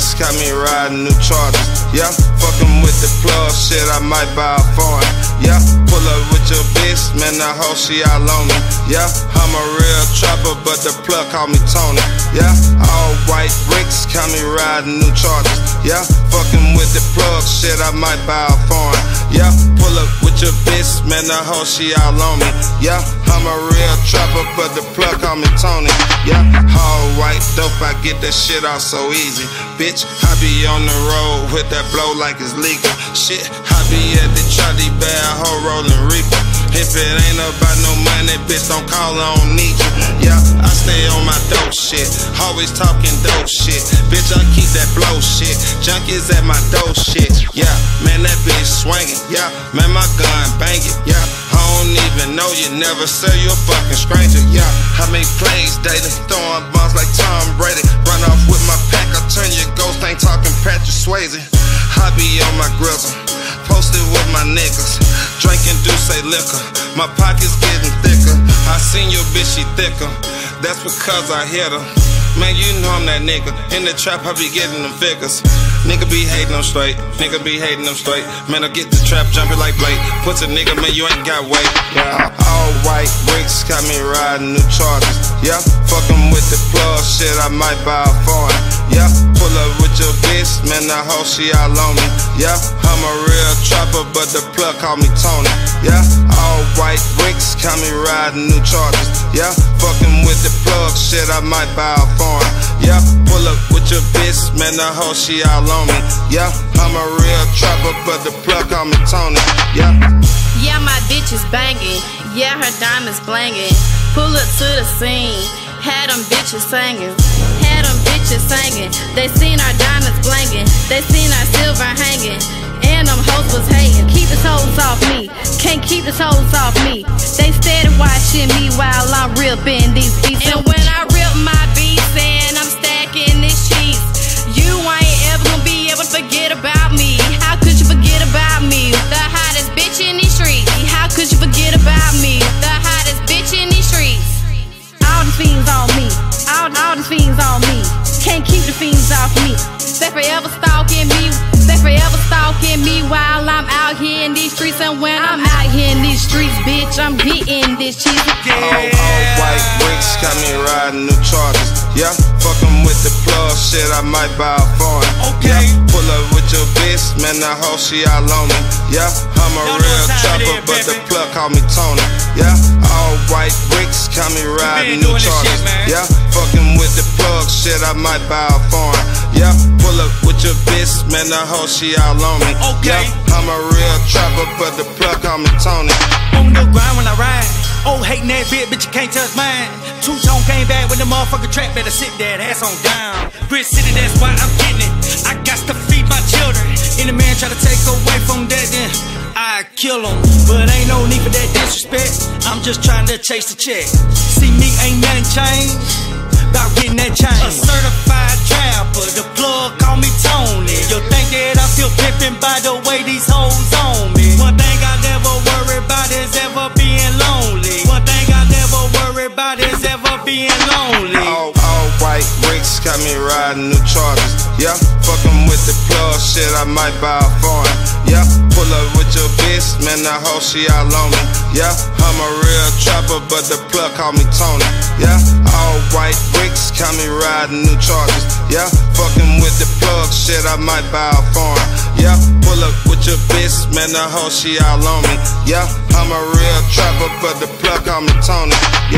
bricks, got me riding new Chargers. Yeah, fucking with the plug, shit, I might buy a foreign. Yeah, pull up with your bitch, man, the hoe, she all on me. Yeah, I'm a real trapper, but the plug call me Tony. Yeah, all white bricks, got me riding new Chargers. Yeah, fucking with the plug, shit, I might buy a foreign. Yeah, pull up with your bitch, man, the hoe, she all on me. Yeah, I'm a real trapper, but the plug call me Tony. Yeah, all white dope, I get that shit out so easy. Bitch, I be on the road with that blow like it's legal. Shit, I be at the Charlie bad hoe rolling reaper. If it ain't about no money, bitch, don't call, I don't need you. Yeah, I stay on my dope shit, always talking dope shit. Bitch, I keep that blow shit, junkies at my dope shit. Yeah, man, that bitch swinging. Yeah, man, my gun banging. Yeah, I don't even know you, never say you a fucking stranger. Yeah, I make plays daily, throwing bombs like Tom Brady. Run off with my pack, I turn your ghost, ain't talking Patrick Swayze. I be on my grizzle, posted with my niggas, drinking Douce liquor. My pockets getting thicker. I seen your bitch, she thicker. That's because I hit her. Man, you know I'm that nigga. In the trap, I be getting them figures. Nigga be hating them straight. Nigga be hating them straight. Man, I get the trap jumping like Blake. Puts a nigga, man, you ain't got weight. Yeah, all white bricks, got me riding new Chargers. Yeah, fucking with the plug, shit, I might buy a foreign. Yeah, pull up with your bitch, man, the hoe, she all on me. Yeah, I'm a real trapper, but the plug call me Tony. Yeah, all white bricks, got me riding new Chargers. Yeah, fucking with the plug, shit, I might buy a foreign. Yeah, pull up with your bitch, man, the hoe, she all on me. Yeah, I'm a real trapper, but the plug call me Tony. Yeah. Yeah, my bitch is banging. Yeah, her diamonds blanging. Pull up to the scene. Had them bitches singing. Had them bitches singing. They seen our diamonds blanging. They seen our silver hanging. And them hoes was hating. Keep the hoes off me. Can't keep the hoes off me. They steady watching me while I'm ripping these beats. And when I rip my beats and I'm stacking these sheets, you ain't ever gonna be able to forget about me. How could you forget about me? The hottest bitch in these streets. How could you forget about me? The hottest bitch in these streets. All the fiends on me. All the fiends on me. Can't keep the fiends off me. They forever stalking me. They forever stalking me while I'm out here in these streets. And when I'm out here in these streets, bitch, I'm getting this cheese. Yeah. All white bricks, got me riding new Chargers. Yeah, fucking with the plug, shit, I might buy a foreign. Okay. Yeah, pull up with your bitch, man, the hoe, she all on me. Yeah, I'm a real trapper, but the plug call me Tony. Yeah, all white bricks, got me riding new Chargers. Yeah, fucking with the plug, shit, I might buy a foreign. Yeah, pull up with your bitch, man, the hoe, she all on me. Okay. Yeah, I'm a real trapper, but the plug call me Tony. On the grind when I ride. Oh, hating that bitch, you can't touch mine. Two-tone came back with the motherfucking trap, better sit that ass on down. Bridge City, that's why I'm getting it. I got to feed my children. Any man try to take away from that, then I kill him. But ain't no need for that disrespect. I'm just trying to chase the check. See me, ain't nothing changed. About getting that change. A certified trapper, the plug call me Tony. You think that I'm still pimping by the way these hoes on me? One thing I never worry about is ever being lonely. One thing I never worry about is ever being lonely. All white bricks, got me riding new Chargers. Yeah, fucking with the plug, shit, I might buy a foreign. Yeah, pull up with your bitch, man, the hoe, she all on me. Yeah, I'm a real trapper, but the plug call me Tony. Yeah, all white bricks, got me riding new Chargers. Yeah, fucking with the plug, shit, I might buy a foreign. Yeah, pull up with your bitch, man, the hoe, she all on me. Yeah, I'm a real trapper, but the plug call me Tony. Yeah.